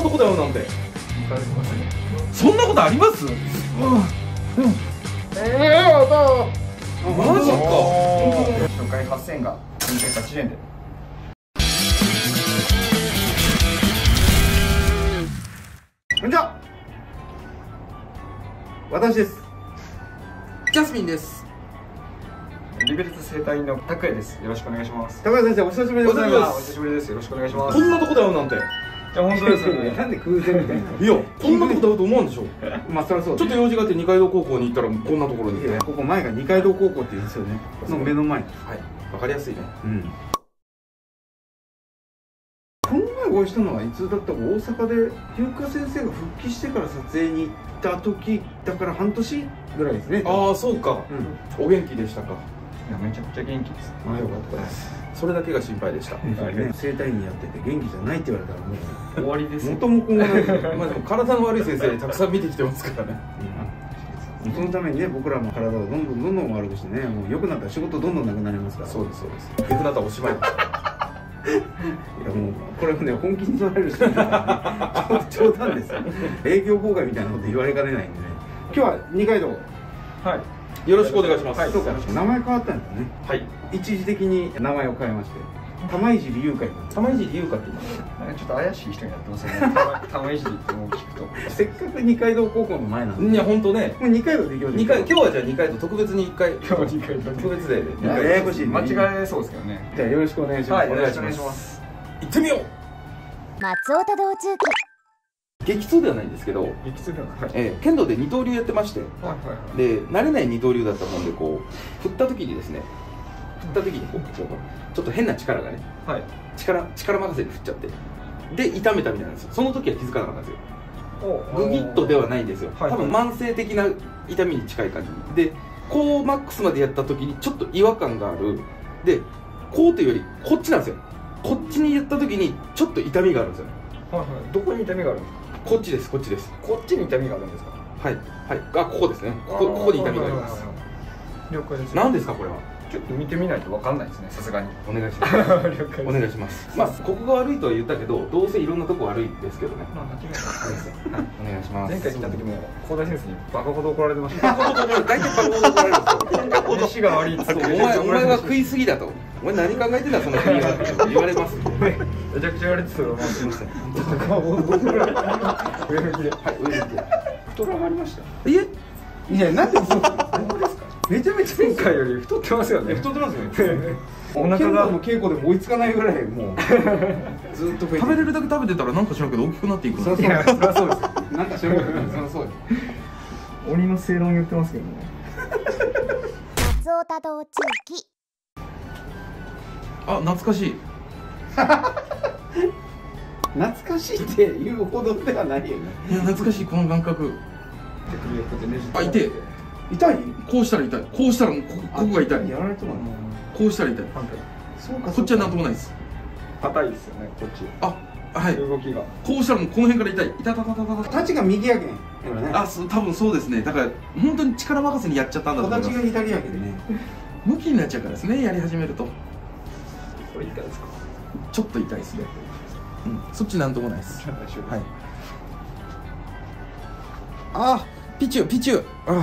とこだよなんて。 行かれてますね。 そんなことあります？マジか。 初回8000円が480円で。 こんにちは。私です。 ジャスミンです。 リベルト生態院の拓也です。よろしくお願いします。 高橋先生、お久しぶりでございます。 お久しぶりです。よろしくお願いします。 こんなとこだよなんて。 いや本当ですよね。 なんで空前みたいな。 いや、こんなとこだよと思うんでしょ。 まあそりゃそう。 ちょっと用事があって二階堂高校に行ったらこんなところに。 いや、ここ前が二階堂高校って言うんですよね。の目の前。 はい、わかりやすいね。 うん。この前お会いしたのはいつだったか、大阪で優香先生が復帰してから撮影に行った時だから半年ぐらいですね。 ああ、そうか。お元気でしたか。 いやめちゃくちゃ元気です。 ああ、よかったです。 それだけが心配でした。 整体院やってて元気じゃないって言われたらもう終わりです。 元も子もない。 まあでも体の悪い先生たくさん見てきてますからね。 そのためにね、僕らも体をどんどん悪くしてね、もう良くなったら仕事どんどんなくなりますから。 そうですそうです。良くなったらおしまい。 いやもうこれはね、本気に取られる人だからね、冗談ですよ。営業妨害みたいなこと言われかねないんでね。今日は二階堂。 はい。 よろしくお願いします。 そうか、名前変わったんですよね。 はい。 一時的に名前を変えまして、玉井理由会。 玉井理由かって言います。 なんかちょっと怪しい人になってますよね。玉井ってもう聞くと。 せっかく二階堂高校の前なんで。 いや本当ね。 もう二階堂で行きましょう。 二階、今日はじゃあ二階堂特別に一回。 今日は二階堂特別デーで。 ややこしい。 間違えそうですけどね。 じゃあよろしくお願いします。 はい、よろしくお願いします。 行ってみよう。 松尾田道中記。 激痛ではないんですけど、 激痛ではない。 剣道で二刀流やってまして、 はいはいはい。 で慣れない二刀流だったもんで、こう振った時にですね、こうちょっと変な力がね、 はい。 力任せに振っちゃって、で痛めたみたいなんですよ。その時は気づかなかったんですよ。グギッとではないんですよ。多分慢性的な痛みに近い感じで、こうマックスまでやった時にちょっと違和感がある。で、こうというよりこっちなんですよ。こっちにやった時にちょっと痛みがあるんですよね。 はいはい。どこに痛みがあるんですか。 こっちです、こっちです。 こっちに痛みがあるんですか。 はいはい。あ、ここですね。ここに痛みがあります。 了解です。 何ですかこれは。 ちょっと見てみないとわかんないですね、さすがに。 お願いします。お願いします。まあここが悪いとは言ったけど、どうせいろんなとこ悪いですけどね。 まあ間違いない。 お願いします。 前回来た時も高田先生にバカほど怒られてました。 大体バカほど怒られるんですよ。 飯が悪いっつって。 お前は食いすぎだと。お前何考えてんだその国はって言われますんで。 めちゃくちゃ言われてたら、すみません。上向きで。 はい、上向きで。 太らまりました。 いや、なんでそうですか。めちゃめちゃ前回より太ってますよね。 太ってますよね。 お腹がも稽古でも追いつかないぐらいもうずっと食べれるだけ食べてたらなんか知らんけど大きくなっていく。 そうそう、そりゃそうです。なんか知らんけど、そりゃそうです。 鬼の正論言ってますけどね。 松尾田道中記。 あ、懐かしい。 懐かしいって言うほどではないよね。 いや、懐かしいこの感覚。あ、痛い。 痛い？ こうしたら痛い。こうしたらここが痛い。 やられてもこうしたら痛い。 そうか。 こっちはなんともないです。 硬いですよね、こっち。 あ、はい。 動きが。 こうしたらもうこの辺から痛い。痛たたたたた。 立ちが右やけん。 あ、多分そうですね。だから本当に力任せにやっちゃったんだと思います。 形が左やけんね。 向きになっちゃうからですね。やり始めると。 これ痛いですか？ ちょっと痛いですね。うん、そっちなんともないです。はい。あ、ピチュー。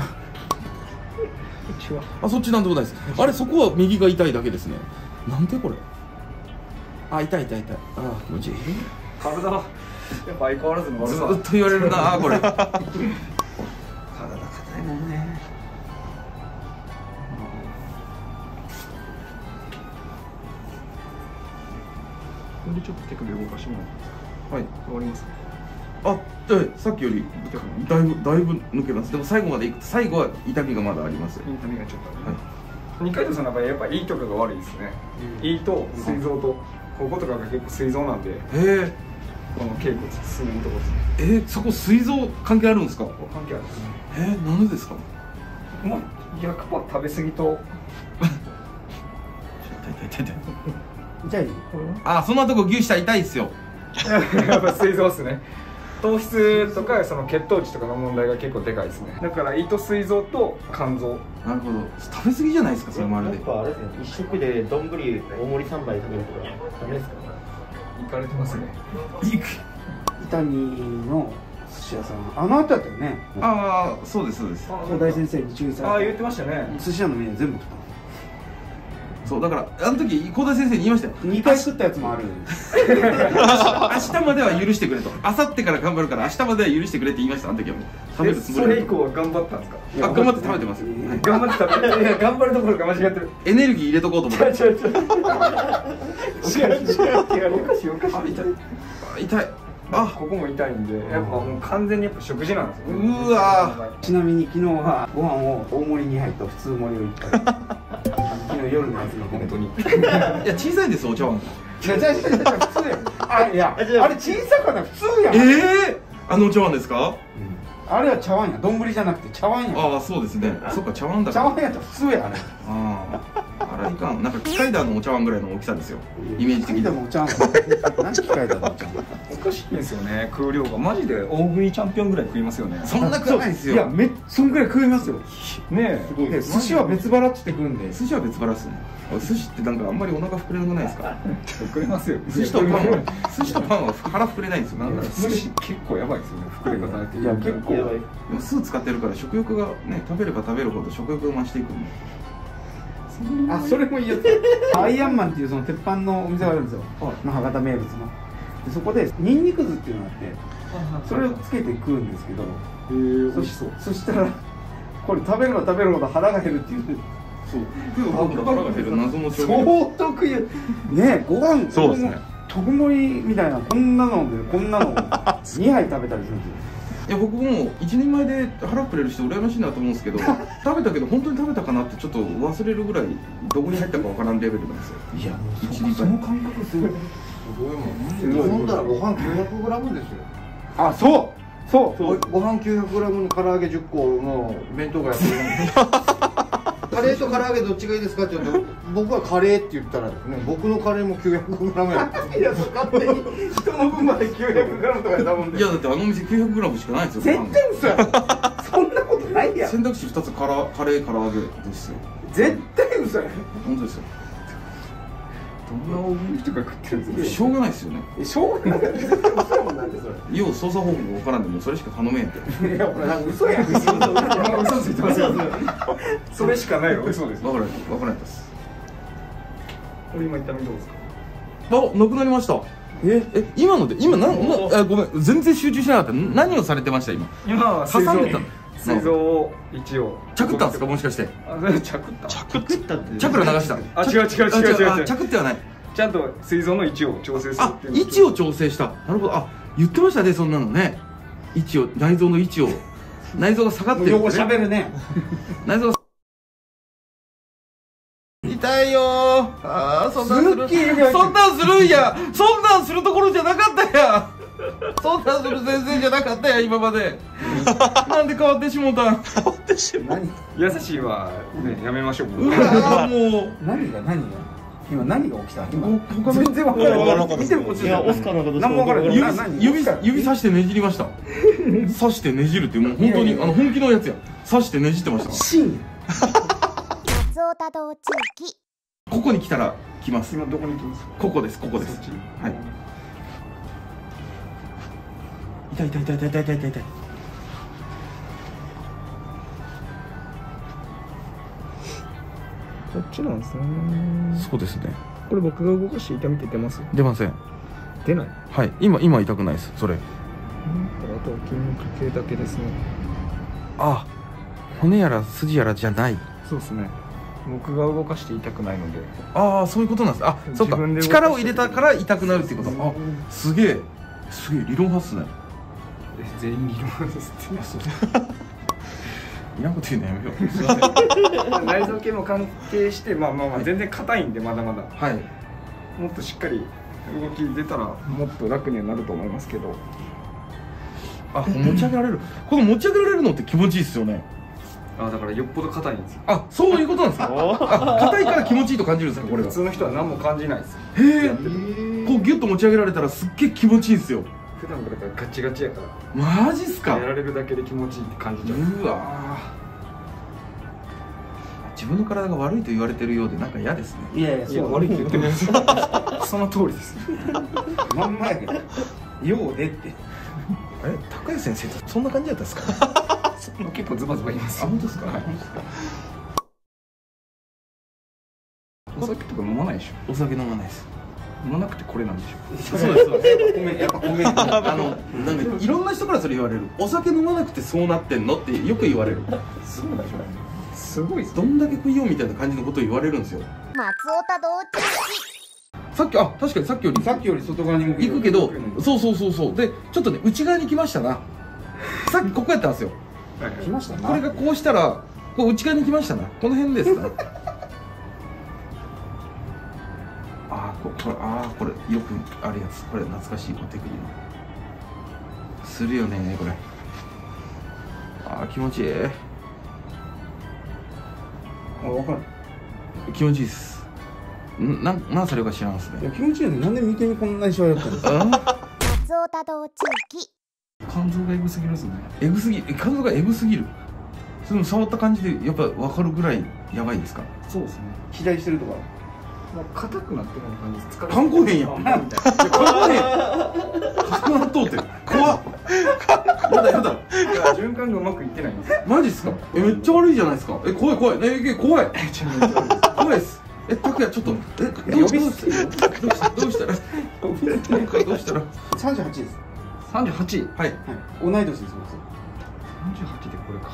あ、そっちなんともないです。あれ、そこは右が痛いだけですね。なんでこれ。あ、痛い。あ、気持ちいい。 体はやっぱ相変わらずの悪さ。 ずっと言われるな、これ。 体硬いもんね。 これでちょっと手首動かしてもらっていいですか？はい、終わります。 あ、さっきよりだいぶ抜けます。でも最後までいくと最後は痛みがまだあります。 痛みがちょっとある。二階堂さんの場合やっぱ胃とかが悪いですね。胃と膵臓とこことかが結構膵臓なんで。 へえ。 この稽古進むとこですね。 そこ膵臓関係あるんですか？ 関係あるんですね。 なんでですか？ まあ100%食べ過ぎと。 痛い？ あ、そんなとこギューしたら痛いですよ。 やっぱ膵臓ですね。糖質とかその血糖値とかの問題が結構でかいですね。だから胃と膵臓と肝臓。 なるほど。食べ過ぎじゃないですか、それもあれで。 やっぱあれですね、一食で丼大盛り3杯食べるとかダメですか？ いかれてますね。 伊丹の寿司屋さん、あの後だったよね。 ああ、そうですそうです。 東大先生に注意されて。 ああ言ってましたね。 寿司屋のメニュー全部食った。 そうだからあの時幸田先生に言いましたよ。 2回食ったやつもある。 明日までは許してくれと、明後日から頑張るから明日までは許してくれって言いました。あの時はもう食べるつもりそれ以降は頑張ったんですか？ 頑張って食べてますよ。 頑張って食べて、いや頑張るところが間違ってる。 エネルギー入れとこうと思って。 違うおかしいおかしい。 あ、痛い痛い。あ、 ここも痛いんで、やっぱもう完全にやっぱ食事なんですよ。 うわちなみに昨日はご飯を大盛り2杯と普通盛りを1杯。昨日夜のやつが本当に。 いや小さいですお茶碗。 違う普通やん。あ、いやあれ小さかな普通やん。 あのお茶碗ですか？ あれは茶碗や、丼じゃなくて茶碗や。 ああそうですね。そっか茶碗だか茶ら。 碗やったら普通やあれ。 あらいかん、なんか機械だのお茶碗ぐらいの大きさですよ、イメージ的に。 でもお茶碗何機械だのお茶碗。 おかしいんですよね、空量が。マジで大食いチャンピオンぐらい食いますよね。 そんな食わないですよ。 いやそんぐらい食いますよ。 ねえ、 で寿司は別腹っつって食うんで。 寿司は別腹っすね。寿司ってなんかあんまりお腹膨れなくないですか？ 膨れますよ。 寿司とパンは腹膨れないんですよ。 なんだろう、寿司結構やばいですよね、膨れ方って。 いや結構でも酢使ってるから食欲がね、食べれば食べるほど食欲が増していくんで。 あ、それもいいやつ。アイアンマンっていうその鉄板のお店があるんですよ、博多名物の。でそこでニンニク酢っていうのがあって、それをつけて食うんですけど、そしたらこれ食べれば食べるほど腹が減るっていう。 そう食うほど腹が減る謎の調味相料。 当食いね、ご飯そうですね、 特盛りみたいなこんなのでこんなの2杯食べたりするんですよ。 いや僕も一人前で腹膨れる人羨ましいなと思うんですけど、食べたけど本当に食べたかなってちょっと忘れるぐらいどこに入ったかわからんレベルなんですよ。 いやもう一人前その感覚すごい。 すごいもん。飲んだらご飯 900g ですよ。 あ、そうご飯 900g の唐揚げ10個の弁当がやってる。カレーと唐揚げどっちがいいですかって言うと、僕はカレーって言ったらですね、僕のカレーも 900g や。 いや、勝手に人の分まで 900g とかで頼んで。 いやだってあの店 900g しかないですよ。 絶対嘘やろ。そんなことないやん。 選択肢2つカレー唐揚げですよ。 絶対嘘やん。 本当ですよ。 どんな大食い人が食ってるんですか？ しょうがないですよね。 しょうがない。嘘やもんなんでそれ。 要操作方法が分からんでもうそれしか頼めんって。 いや、これなんか嘘やん。嘘ついてますよ。 それしかないよ、嘘です。 分からないです。 これ今痛みどうですか？ あ、なくなりました。今のでごめん全然集中しなかった。何をされてました今？ 今は挟んでたの。 膵臓を一応チャクったんですかもしかして？ あ、それチャクった。 チャってチャクラ流した。 あ、違う。 チャクってはない。 ちゃんと膵臓の位置を調整するあっていう。 位置を調整した。なるほど。あ、言ってましたねそんなのね。位置を、内臓の位置を、内臓が下がってる。 よう喋るね。 内臓が痛いよー。あー、そんなんするんや。そんなんするところじゃなかったや。そんなんする先生じゃなかったや今まで。なんで変わってしもうたん？ 何？ 優しいはね、やめましょう。 うわーもう。 何が今何が起きた？今他の全然わからない。見てもいやオスカーのこと何もわからない。 指さしてねじりました。刺してねじるっていうもう本当に本気のやつや。刺してねじってました。 深夜。 松尾多動地域。 ここに来たら来ます。 今どこに行きます？ ここです。はい。痛い。 こっちなんですね。 そうですね。 これ僕が動かして痛みって出ます？ 出ません。 出ない。 はい。今痛くないです。それ。 あとは筋肉系だけですね。 あ、骨やら筋やらじゃない。 そうですね。僕が動かして痛くないので。 ああ、そういうことなんです。あ、そっか。力を入れたから痛くなるっていうこと。あ、すげえ理論派っすね。 全員理論ですって。 いらんこと言うのやめよう。すいません。 内臓系も関係して、まあ全然硬いんでまだまだ。 はい。 もっとしっかり動き出たらもっと楽にはなると思いますけど。 あ、持ち上げられる。この持ち上げられるのって気持ちいいですよね。 あ、だからよっぽど硬いんですよ。 あ、そういうことなんですか。あ、硬いから気持ちいいと感じるんですかこれが。 普通の人は何も感じないですよ。 へえ。こうギュッと持ち上げられたらすっげえ気持ちいいですよ。 普段からガチガチやから。 マジっすか。 やられるだけで気持ちいいって感じちゃう。 うわ自分の体が悪いと言われてるようでなんか嫌ですね。 いや悪いって言ってるんです。その通りです。 まんまやけど。ようでって。 高谷先生ってそんな感じだったんですか？ 結構ズバズバ言います。 本当ですか？ お酒とか飲まないでしょ。 お酒飲まないです。 飲まなくてこれなんでしょ。 そうです。やっぱ米なんかいろんな人からそれ言われる。お酒飲まなくてそうなってんのってよく言われる。 そうでしょ。すごいです。 どんだけ食いようみたいな感じのことを言われるんですよ。 松尾田同期。 さっき確かにさっきより外側にも行くけど、そうでちょっとね内側に来ましたな。さっきここやったんですよ。 来ましたな。 これがこうしたらこう内側に来ましたな。この辺ですな。これよくあるやつ。これ懐かしい手首のするよねこれ。気持ちいい。 分かる。 気持ちいいです。なんそれか知らんすね。 いや気持ちいいね。なんで眉間にこんなにしわ寄ったの？ 松尾田同地域。 肝臓がエグすぎるですね。 エグすぎ、肝臓がエグすぎる。それも触った感じでやっぱ分かるぐらいやばいですか？ そうですね。 肥大してるとか。 硬くなってるような感じです。 肝硬変やん。肝硬変。核納豆って怖っ。やだ。 循環がうまくいってないんです。 マジっすか？めっちゃ悪いじゃないですか。怖い。怖いです。怖いです。拓也ちょっとどうしたら 38です。 38。 はい。同い年です。38 でこれか。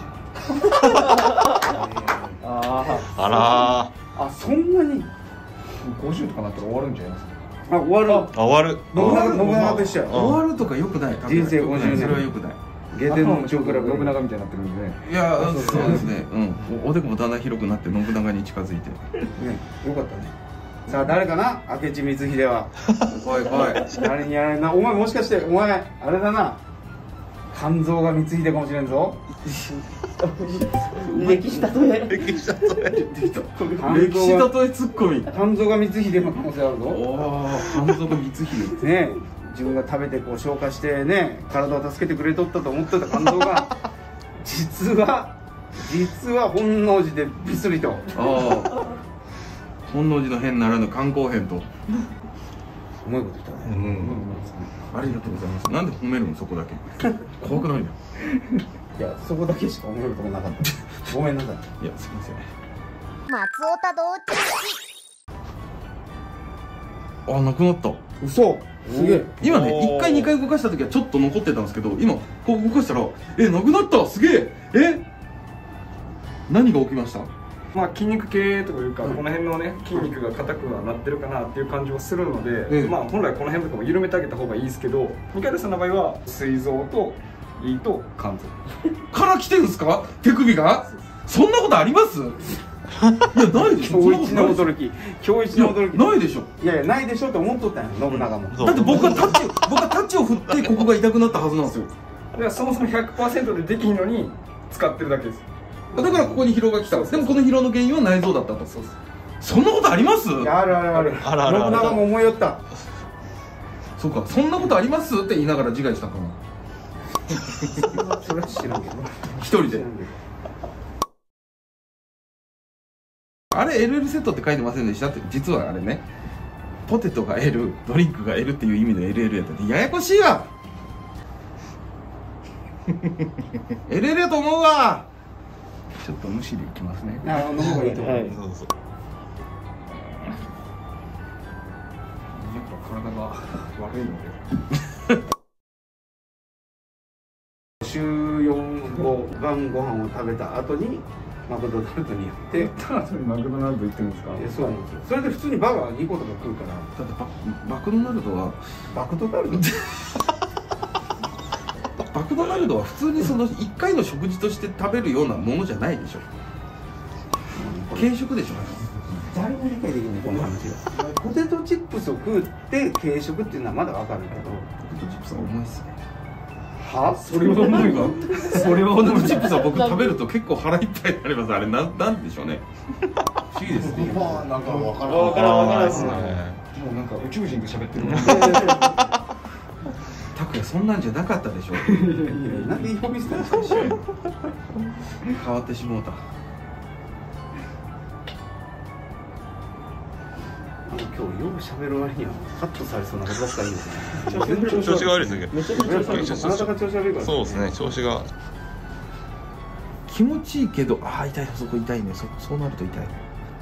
そんなに 50とかなったら終わるんじゃないですか。 終わる。信長と一緒や。 終わるとかよくない。 人生50年。 それはよくない。 ゲテの長クラブ信長みたいになってるんでね。 いやそうですね。おでこもだんだん広くなって信長に近づいて。 ね、よかったね。さあ誰かな、明智光秀は。 怖い。 誰にやられるな。お前もしかしてあれだな。肝臓が光秀かもしれんぞ。歴史例えツッコミ。肝臓が光秀の可能性あるぞ。 肝臓が光秀ね。自分が食べてこう消化してね、体を助けてくれとったと思ってた肝臓が実は本能寺でびっそりと。 本能寺の変ならぬ肝硬変と。 うまいこと言ったね。 ありがとうございます。なんで褒めるのそこだけ。怖くないの？ いやそこだけしか褒めるとこなかった。ごめんなさい。 いやすみません。 松尾田同地域。 なくなった。 嘘。すげえ。 今ね1回2回動かした時はちょっと残ってたんですけど、今こう動かしたらなくなった。すげえ。何が起きました？ 筋肉系というか、この辺のね筋肉が硬くはなってるかなっていう感じはするので、本来この辺とかも緩めてあげた方がいいですけど、ミカエルさんの場合は膵臓と胃と肝臓から来てるんですか？手首が？そんなことあります？いやないでしょ。 今日一の驚き。 ないでしょ。 いやないでしょって思っとったんや信長も。 だって僕はタッチを振ってここが痛くなったはずなんですよ。 だからそもそも 100% でできひんのに使ってるだけです。 だからここに疲労が来た。でもこの疲労の原因は内臓だったと。そんなことあります？ ある。信長も思いよった。 そうか、そんなことありますって言いながら自害したかな。 それは知らんけど。 一人で。あれ LL セットって書いてませんでしたって。実はあれね、ポテトが L、ドリンクが L っていう意味の LL やったってややこしいわ。LL やと思うわ。 ちょっと無視でいきますね。 飲む方がいいと思う。 やっぱ体が悪いので。 週4後晩ご飯を食べた後にマクドナルドに行って。 マクドナルド行ってるんですか？ そうなんですよ。それで普通にバーガー2個とか食うから。 だってマクドナルドはマクドナルドマクドナルドは普通にその1回の食事として食べるようなものじゃないでしょ。軽食でしょ。 誰も理解できないこの話は。ポテトチップスを食って軽食っていうのはまだわかるけど、 ポテトチップスは重いっすね。 は？ それは重いわ。それはポテトチップスは僕食べると結構腹いっぱいになります。あれなんでしょうね。不思議ですね。 なんかわからんですね。 もうなんか宇宙人が喋ってる。 拓也そんなんじゃなかったでしょ。 なんで呼び捨てにしてしまうの？ 変わってしもうた。 今日よう喋る割にはカットされそうなことばっかりいいですね。 調子が悪いですね。 めちゃくちゃあなたが調子悪いから。 そうですね、調子が気持ちいいけど、ああ痛い、そこ痛いね。そうなると痛い。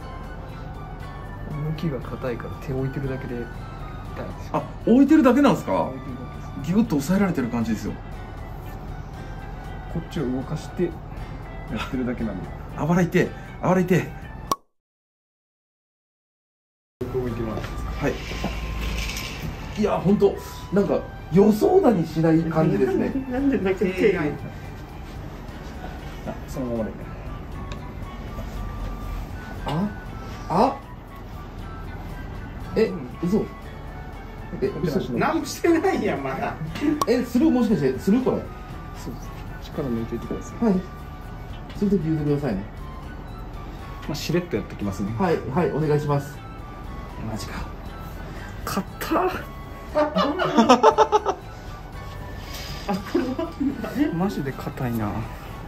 向きが硬いから手を置いてるだけで痛いんですよ。 あ、置いてるだけなんですか？ 置いてるだけです。 ギュッと押さえられてる感じですよ。 こっちを動かしてやってるだけなんで。 あばら痛い、あばら痛い。 動いてもらっていいですか？ はい。いや、本当なんか予想だにしない感じですね。 なんで泣けてない。 そのままで。 嘘。 何もしてないやんまだ。 する、もしかしてするこれ。 そうです。力抜いていてください。 はい。するとき言ってくださいね。 まあしれっとやってきますね。 はいはい、お願いします。マジか。 硬。マジで硬いな。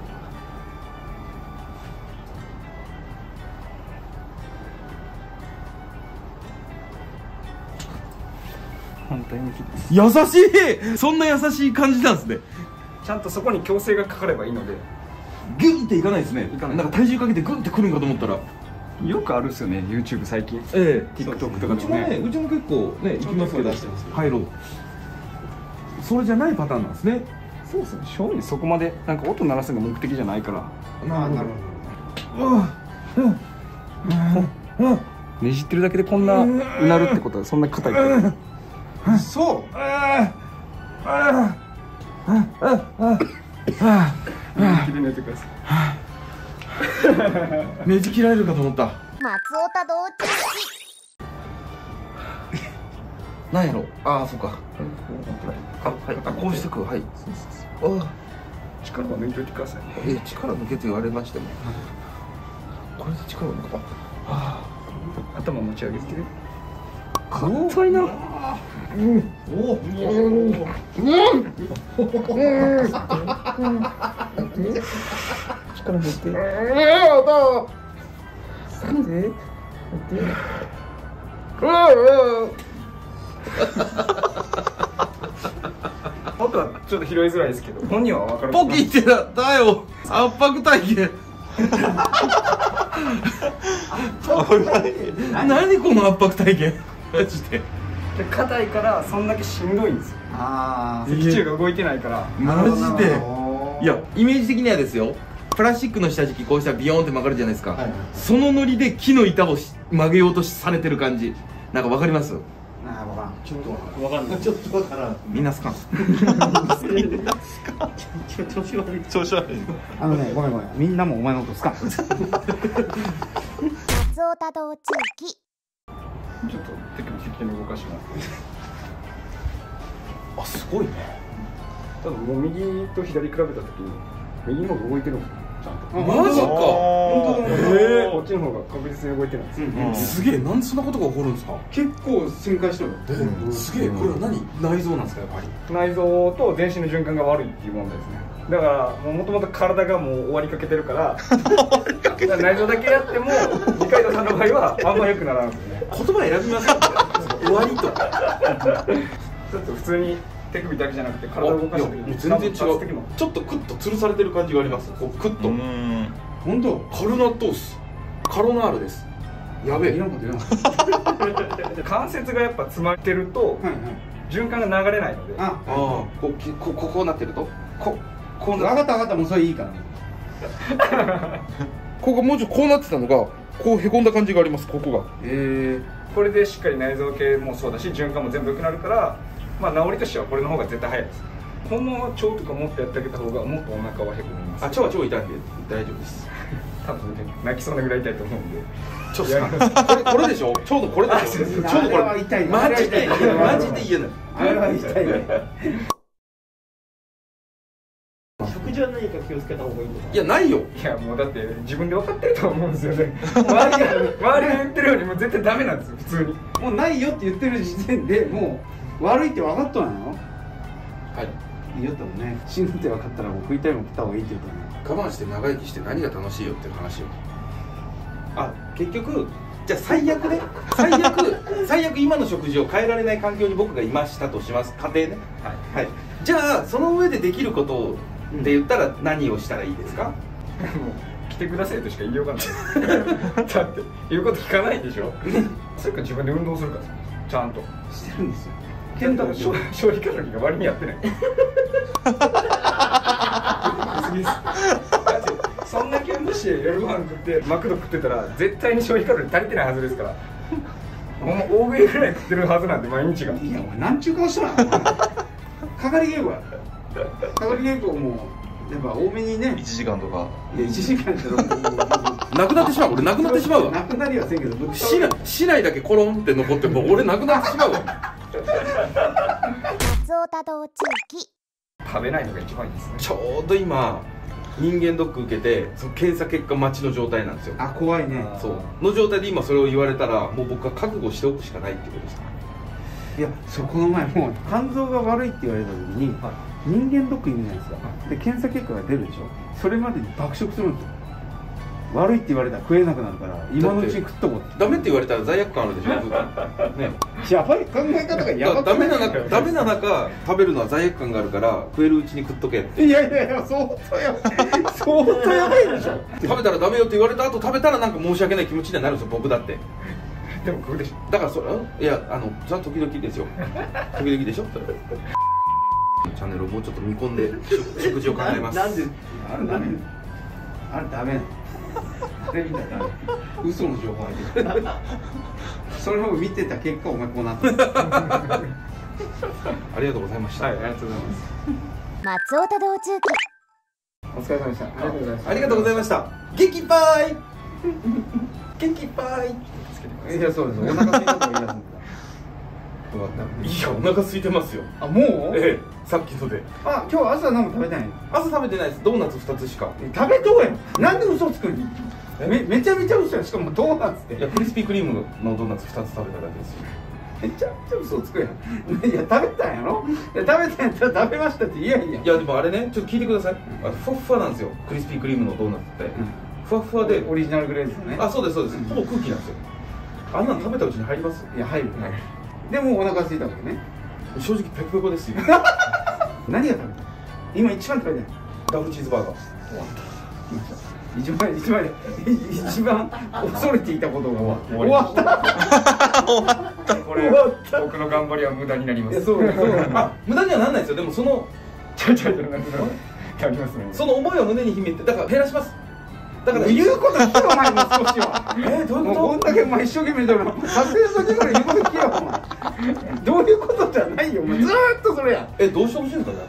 反対向きです。 優しい。そんな優しい感じなんですね。 ちゃんとそこに矯正がかかればいいので。 ギュンっていかないですね。 いかない。 なんか体重かけてグンってくるんかと思ったら。 よくあるっすよね、YouTube 最近。TikTok とかうちもね、うちも結構ね、行きますけど、入ろう。それじゃないパターンなんですね。 そうですね、正味そこまでなんか音鳴らすのが目的じゃないから。 なるほど。 ねじってるだけでこんなうなるってことはそんな硬いから。 そう。 切り抜いてください。 ねじ切られるかと思った。 松尾田同期。 なんやろ。ああ、そうか。はい。こうしてく。はい。 力は抜いといてくださいね。 力抜けと言われましても。これで力を抜く。 頭持ち上げてる。硬いな。力抜いて。音はちょっと拾いづらいですけど、本人は分かる。 ポキってだよ。圧迫体験。何この圧迫体験。マジで。 硬いからそんだけしんどいんですよ。脊柱が動いてないから。 マジで。いや、イメージ的にはですよ、プラスチックの下敷きこうしたらビヨーンって曲がるじゃないですか。そのノリで木の板を曲げようとされてる感じ。なんかわかります？ 分からん。 ちょっとわかんない。ちょっとわからん。 みんなすかん。 調子悪い。 調子悪い。 ごめん。みんなもお前のことすかん。 松尾田同地域。 ちょっと手首適当に動かします。 あ、すごいね。 ただもう右と左比べたときに右の方が動いてるんですよ。ちゃんと。 マジか。 こっちの方が確実に動いてるんですよ。 すげえ。なんでそんなことが起こるんですか。 結構旋回しとる。 すげえ。これは何？内臓なんですか、やっぱり。 内臓と全身の循環が悪いっていう問題ですね。だからもともと体がもう終わりかけてるから内臓だけやっても二階堂さんの場合はあんま良くならんですよね。 言葉選びますか。終わりとか。 ちょっと普通に手首だけじゃなくて体を動かした時に全然違う。ちょっとクッと吊るされてる感じがあります。こうクッと。 本当。 カルナトース。カロナールです。やべえ。 いらんこと言わない。 関節がやっぱ詰まってると循環が流れないので。 こうなってると。こう分かったもうそれいいから。 ここもうちょっとこうなってたのがこうへこんだ感じがあります。ここが。 これでしっかり内臓系もそうだし循環も全部良くなるから、まあ治りとしてはこれの方が絶対早いです。この腸とかもっとやってあげた方がもっとお腹はへこみます。 腸は超痛いんで大丈夫です。 多分ね泣きそうなぐらい痛いと思うんで。 これでしょ。ちょうどこれでしょ。ちょうどこれ痛い。 マジで言えない。 あれは痛いね。 食事は何か気をつけた方がいいのか。 いやないよ。 いやもうだって自分で分かってると思うんですよね。周りが言ってるよりも絶対ダメなんですよ普通に。 もうないよって言ってる時点でもう悪いって分かっとんやろ。 はい。 言ったもんね。死ぬって分かったらもう食いたいもん食った方がいいって言ったね。 我慢して長生きして何が楽しいよっていう話を。結局じゃあ最悪ね、最悪今の食事を変えられない環境に僕がいましたとします、家庭ね。はい、じゃあその上でできることで言ったら何をしたらいいですか？ もう来てくださいとしか言いようがないだって言うこと聞かないでしょそれか自分で運動するからちゃんとしてるんですよ。 ケンタの消費カロリーが割にやってない次です。だってそんだけもし夜ご飯食ってマクド食ってたら絶対に消費カロリー足りてないはずですから。もう大食いぐらい食ってるはずなんで毎日が。 いやお前なんちゅう顔したなかかり稽古やかかり稽古もやっぱ多めにね 1時間とか。 いや1時間ってなくなってしまう、俺なくなってしまうわ。 なくなりはせんけど市内だけコロンって残ってもう俺なくなってしまうわ。 松尾多動地域。 食べないのが一番いいですね。 ちょうど今人間ドック受けてその検査結果待ちの状態なんですよ。 あ怖いね。 そうの状態で今それを言われたらもう僕は覚悟しておくしかないってことですか。 いやそこの前もう肝臓が悪いって言われた時に、人間ドックいるじゃないですか、で検査結果が出るでしょ。それまでに爆食するんですよ。悪いって言われたら食えなくなるから今のうちに食っとこうって。 ダメって言われたら罪悪感あるでしょね。 やばい考え方がやばくない？ ダメな中食べるのは罪悪感があるから食えるうちに食っとけって。 いや相当やばいでしょ食べたらダメよって言われた後食べたらなんか申し訳ない気持ちにはなるんですよ僕だって。 でも食うでしょ。 だからそれいやそれは時々ですよ時々でしょそれ。チャンネルをもうちょっと見込んで食事を考えます。 なんであれダメなのあれみたいな嘘の情報入ってるそれを見てた結果お前こうなったありがとうございました。 はい、ありがとうございます。 松尾多動地域。 お疲れ様でした。ありがとうございました。 ありがとうございました。元気いっぱい元気いっぱい。 いやそうです。お腹空いたとか言い出すんだ。よかった。 いやお腹空いてますよ。 あもう？ ええさっきので。 あ今日朝何も食べてないの？ 朝食べてないです。ドーナツ2つしか。 食べとうやん。なんで嘘つくん？めちゃめちゃ嘘やん。しかもドーナツって。 いやクリスピークリームのドーナツ2つ食べただけですよ。 めちゃめちゃ嘘つくやん。いや食べたんやろ？いや食べたんやったら食べましたって言えばいいやん。 いやでもあれねちょっと聞いてください。ふわっふわなんですよクリスピークリームのドーナツって。ふわっふわでオリジナルグレーズですね。 あそうですそうです。ほぼ空気なんですよ。あんなの食べたうちに入ります？ いや入る。でもお腹空いたわけね。 正直ペコペコですよ。 何が食べた？今一番食べたい。 ダブルチーズバーガー。 一番恐れていたことが終わった。 これ僕の頑張りは無駄になります。 そう無駄にはならないですよ。でもそのやりますね。 その思いを胸に秘めてだから減らします。だから言うこと聞けよお前も少しは。 どういうこと？ こんだけお前一生懸命だから撮影の時から言うこと聞けよお前。どういうことじゃないよお前ずーっとそれや。 どうしてほしいのかな。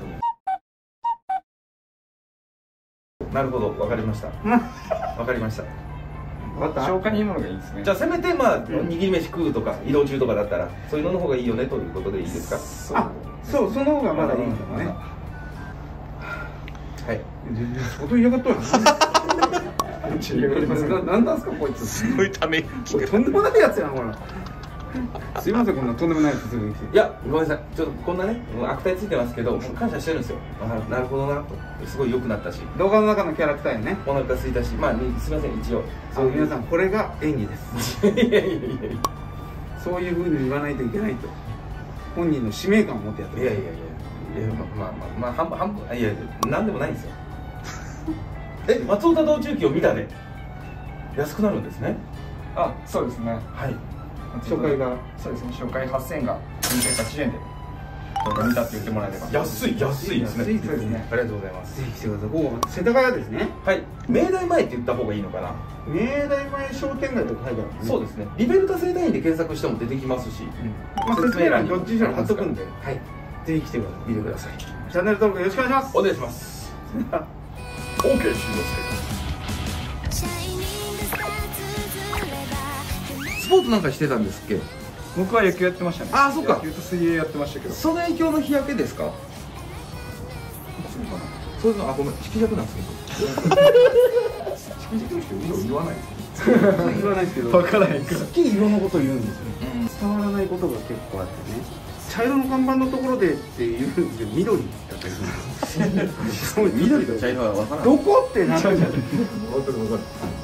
なるほどわかりました。わかりました。 消化にいいものがいいですね。 じゃあせめて握り飯食うとか移動中とかだったらそういうのの方がいいよねということでいいですか？ そうその方がまだいいかもね。 はい。 こと言いやがったわ。なんなんすかこいつ。 すごいため息とんでもないやつやなこれ。すいませんこんなとんでもないやつすぐに来て。 いやごめんなさいちょっとこんなね悪態ついてますけど感謝してるんですよ。なるほどなとすごい良くなったし動画の中のキャラクターやね。 お腹空いたしすいません一応そう皆さんこれが演技です。 いやそういうふうに言わないといけないと本人の使命感を持ってやってる。 いやまあ半分いやなんでもないんですよ。松尾多動中期を見たで安くなるんですね。 あそうですね。 はい。 初回がそうですね。初回8000が2980円で見たって言ってもらえれば安いですね。 安いですね。 ありがとうございます。 ぜひ来てください。ここ世田谷ですね。 はい。明大前って言った方がいいのかな。 明大前商店街とか書いてある。 そうですね。リベルタ生大院で検索しても出てきますし、 説明欄にどっちにしろ貼っとくんで、はい。ぜひ来てください。 見てください。 チャンネル登録よろしくお願いします。 お願いします。OK 終了。スポーツなんかしてたんですっけ？ 僕は野球やってましたね。 ああそっか。 野球と水泳やってましたけど。 その影響の日焼けですか？そういうのごめん色弱なんですけど。色弱の人言わないですよ。 言わないですけど。 分からへんから。 すっきり色のことを言うんですよ。伝わらないことが結構あってね。茶色の看板のところでっていうんで緑だったりする。 緑と茶色は分からない。 どこってなっちゃう。 分かる分かる。